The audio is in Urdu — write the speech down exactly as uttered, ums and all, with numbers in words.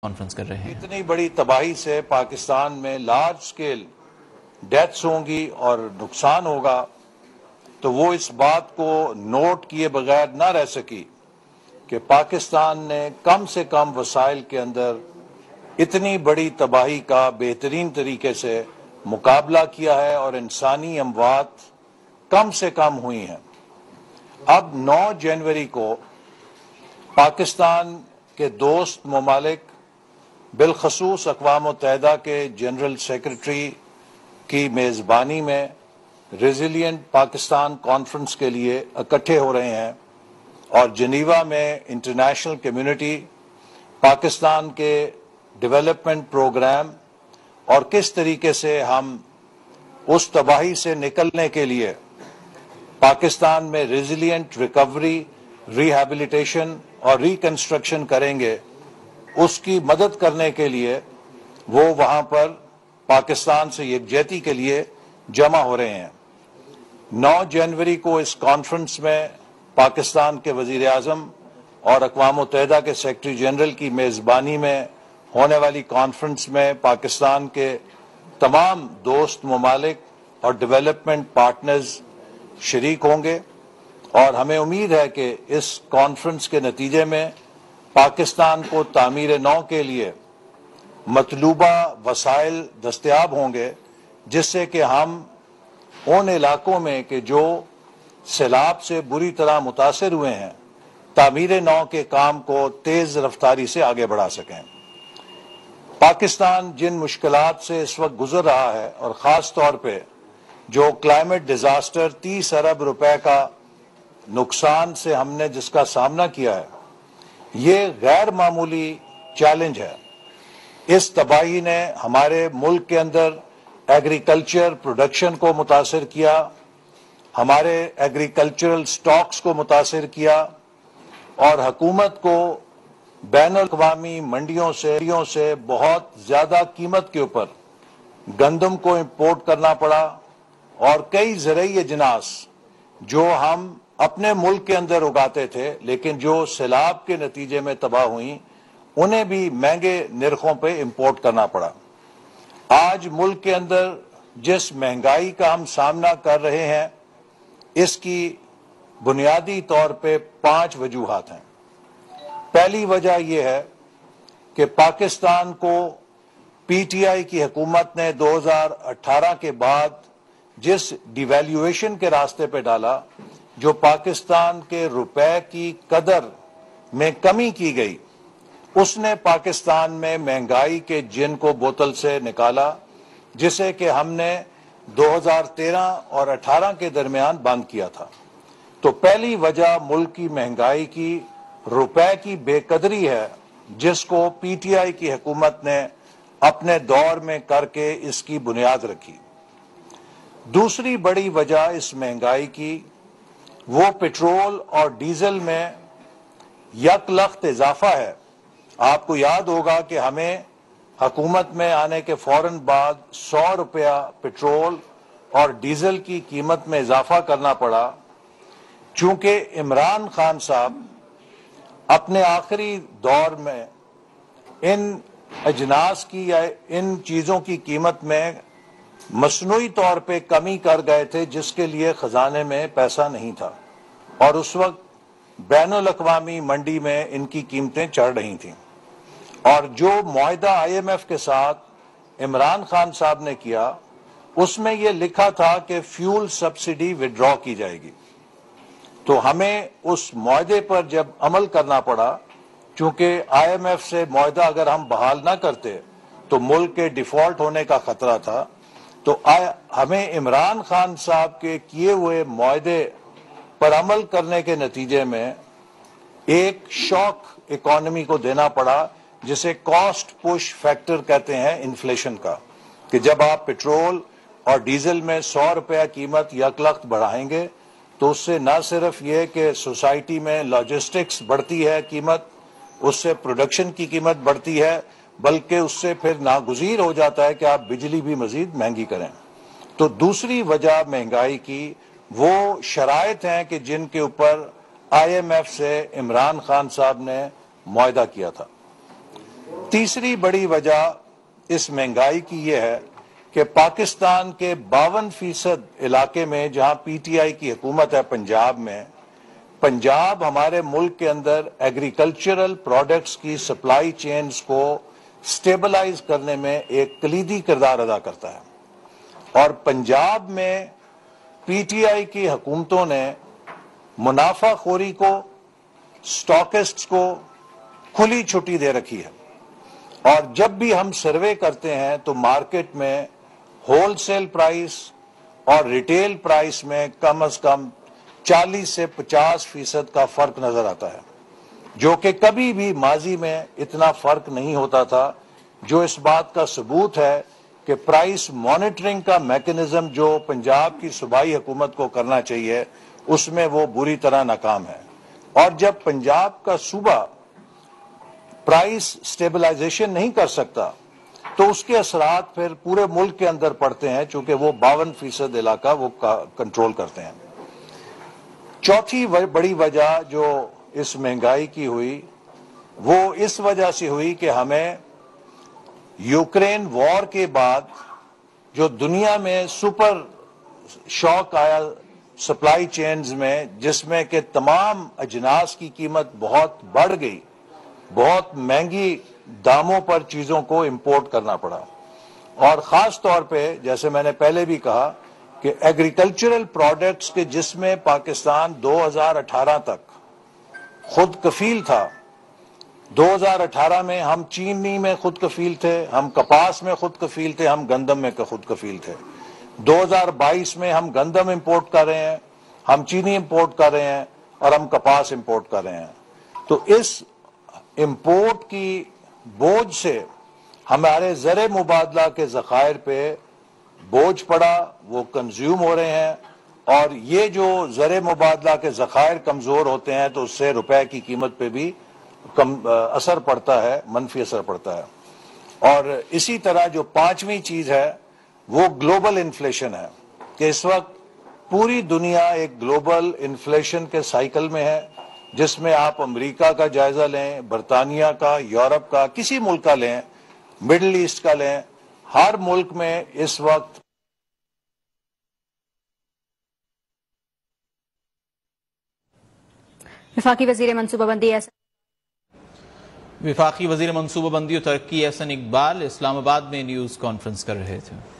کانفرنس کر رہے ہیں۔ اتنی بڑی تباہی سے پاکستان میں لارج سکیل ڈیتھس ہوں گی اور نقصان ہوگا تو وہ اس بات کو نوٹ کیے بغیر نہ رہ سکی کہ پاکستان نے کم سے کم وسائل کے اندر اتنی بڑی تباہی کا بہترین طریقے سے مقابلہ کیا ہے اور انسانی اموات کم سے کم ہوئی ہیں۔ اب نو جنوری کو پاکستان کے دوست ممالک بالخصوص اقوام متحدہ کے جنرل سیکرٹری کی میزبانی میں ریزیلینٹ پاکستان کانفرنس کے لیے اکٹھے ہو رہے ہیں اور جنیوا میں انٹرنیشنل کمیونٹی پاکستان کے ڈیولپمنٹ پروگرام اور کس طریقے سے ہم اس تباہی سے نکلنے کے لیے پاکستان میں ریزیلینٹ ریکوری، ریہیبلیٹیشن اور ریکنسٹرکشن کریں گے، اس کی مدد کرنے کے لیے وہ وہاں پر پاکستان سے یکجہتی کے لیے جمع ہو رہے ہیں۔ نو جنوری کو اس کانفرنس میں پاکستان کے وزیر اعظم اور اقوام متحدہ کے سیکرٹری جنرل کی میزبانی میں ہونے والی کانفرنس میں پاکستان کے تمام دوست ممالک اور ڈیولپمنٹ پارٹنرز شریک ہوں گے اور ہمیں امید ہے کہ اس کانفرنس کے نتیجے میں پاکستان کو تعمیر نو کے لیے مطلوبہ وسائل دستیاب ہوں گے، جس سے کہ ہم ان علاقوں میں کہ جو سیلاب سے بری طرح متاثر ہوئے ہیں تعمیر نو کے کام کو تیز رفتاری سے آگے بڑھا سکیں۔ پاکستان جن مشکلات سے اس وقت گزر رہا ہے اور خاص طور پہ جو کلائمیٹ ڈیزاسٹر تیس ارب روپے کا نقصان سے ہم نے جس کا سامنا کیا ہے، یہ غیر معمولی چیلنج ہے۔ اس تباہی نے ہمارے ملک کے اندر ایگریکلچر پروڈکشن کو متاثر کیا، ہمارے ایگریکلچرل سٹاکس کو متاثر کیا اور حکومت کو بین الاقوامی منڈیوں سے سے بہت زیادہ قیمت کے اوپر گندم کو امپورٹ کرنا پڑا اور کئی زرعی اجناس جو ہم اپنے ملک کے اندر اگاتے تھے لیکن جو سیلاب کے نتیجے میں تباہ ہوئیں انہیں بھی مہنگے نرخوں پہ امپورٹ کرنا پڑا۔ آج ملک کے اندر جس مہنگائی کا ہم سامنا کر رہے ہیں اس کی بنیادی طور پہ پانچ وجوہات ہیں۔ پہلی وجہ یہ ہے کہ پاکستان کو پی ٹی آئی کی حکومت نے دو ہزار اٹھارہ کے بعد جس ڈیویلیویشن کے راستے پہ ڈالا، جو پاکستان کے روپے کی قدر میں کمی کی گئی، اس نے پاکستان میں مہنگائی کے جن کو بوتل سے نکالا، جسے کہ ہم نے دو ہزار تیرہ اور اٹھارہ کے درمیان بند کیا تھا۔ تو پہلی وجہ ملک کی مہنگائی کی روپے کی بے قدری ہے، جس کو پی ٹی آئی کی حکومت نے اپنے دور میں کر کے اس کی بنیاد رکھی۔ دوسری بڑی وجہ اس مہنگائی کی وہ پٹرول اور ڈیزل میں یک لخت اضافہ ہے۔ آپ کو یاد ہوگا کہ ہمیں حکومت میں آنے کے فوراً بعد سو روپیہ پٹرول اور ڈیزل کی قیمت میں اضافہ کرنا پڑا، چونکہ عمران خان صاحب اپنے آخری دور میں ان اجناس کی یا ان چیزوں کی قیمت میں مصنوعی طور پہ کمی کر گئے تھے، جس کے لیے خزانے میں پیسہ نہیں تھا اور اس وقت بین الاقوامی منڈی میں ان کی قیمتیں چڑھ رہی تھیں۔ اور جو معاہدہ آئی ایم ایف کے ساتھ عمران خان صاحب نے کیا، اس میں یہ لکھا تھا کہ فیول سبسڈی وڈرا کی جائے گی۔ تو ہمیں اس معاہدے پر جب عمل کرنا پڑا، چونکہ آئی ایم ایف سے معاہدہ اگر ہم بحال نہ کرتے تو ملک کے ڈیفالٹ ہونے کا خطرہ تھا، تو ہمیں عمران خان صاحب کے کیے ہوئے معاہدے پر عمل کرنے کے نتیجے میں ایک شاک اکانومی کو دینا پڑا، جسے کاسٹ پش فیکٹر کہتے ہیں انفلیشن کا، کہ جب آپ پٹرول اور ڈیزل میں سو روپیہ قیمت یک لخت بڑھائیں گے تو اس سے نہ صرف یہ کہ سوسائٹی میں لاجسٹکس بڑھتی ہے قیمت، اس سے پروڈکشن کی قیمت بڑھتی ہے، بلکہ اس سے پھر ناگزیر ہو جاتا ہے کہ آپ بجلی بھی مزید مہنگی کریں۔ تو دوسری وجہ مہنگائی کی وہ شرائط ہیں کہ جن کے اوپر آئی ایم ایف سے عمران خان صاحب نے معاہدہ کیا تھا۔ تیسری بڑی وجہ اس مہنگائی کی یہ ہے کہ پاکستان کے باون فیصد علاقے میں جہاں پی ٹی آئی کی حکومت ہے پنجاب میں، پنجاب ہمارے ملک کے اندر ایگریکلچرل پروڈکٹس کی سپلائی چینز کو سٹیبلائز کرنے میں ایک کلیدی کردار ادا کرتا ہے، اور پنجاب میں پی ٹی آئی کی حکومتوں نے منافع خوری کو، سٹاکسٹس کو کھلی چھٹی دے رکھی ہے، اور جب بھی ہم سروے کرتے ہیں تو مارکیٹ میں ہول سیل پرائس اور ریٹیل پرائس میں کم از کم چالیس سے پچاس فیصد کا فرق نظر آتا ہے، جو کہ کبھی بھی ماضی میں اتنا فرق نہیں ہوتا تھا، جو اس بات کا ثبوت ہے کہ پرائس مانیٹرنگ کا میکنزم جو پنجاب کی صوبائی حکومت کو کرنا چاہیے اس میں وہ بری طرح ناکام ہے۔ اور جب پنجاب کا صوبہ پرائس سٹیبلائزیشن نہیں کر سکتا تو اس کے اثرات پھر پورے ملک کے اندر پڑتے ہیں، چونکہ وہ باون فیصد علاقہ وہ کنٹرول کرتے ہیں۔ چوتھی بڑی وجہ جو اس مہنگائی کی ہوئی وہ اس وجہ سے ہوئی کہ ہمیں یوکرین وار کے بعد جو دنیا میں سپر شاک آیا سپلائی چینز میں، جس میں کہ تمام اجناس کی قیمت بہت بڑھ گئی، بہت مہنگی داموں پر چیزوں کو امپورٹ کرنا پڑا، اور خاص طور پہ جیسے میں نے پہلے بھی کہا کہ ایگریکلچرل پروڈکٹس کے جس میں پاکستان دو ہزار اٹھارہ تک خود کفیل تھا، دو ہزار اٹھارہ میں ہم چینی میں خود کفیل تھے، ہم کپاس میں خود کفیل تھے، ہم گندم میں خود کفیل تھے۔ دو ہزار بائیس میں ہم گندم امپورٹ کر رہے ہیں، ہم چینی امپورٹ کر رہے ہیں، اور ہم کپاس امپورٹ کر رہے ہیں۔ تو اس امپورٹ کی بوجھ سے ہمارے زر مبادلہ کے ذخائر پہ بوجھ پڑا، وہ کنزیوم ہو رہے ہیں، اور یہ جو زر مبادلہ کے ذخائر کمزور ہوتے ہیں تو اس سے روپے کی قیمت پہ بھی کم اثر پڑتا ہے، منفی اثر پڑتا ہے۔ اور اسی طرح جو پانچویں چیز ہے وہ گلوبل انفلیشن ہے، کہ اس وقت پوری دنیا ایک گلوبل انفلیشن کے سائیکل میں ہے، جس میں آپ امریکہ کا جائزہ لیں، برطانیہ کا، یورپ کا، کسی ملک کا لیں، مڈل ایسٹ کا لیں، ہر ملک میں اس وقت وفاقی وزیر منصوبہ بندی وفاقی وزیر منصوبہ بندی و ترقی احسن اقبال اسلام آباد میں نیوز کانفرنس کر رہے تھے۔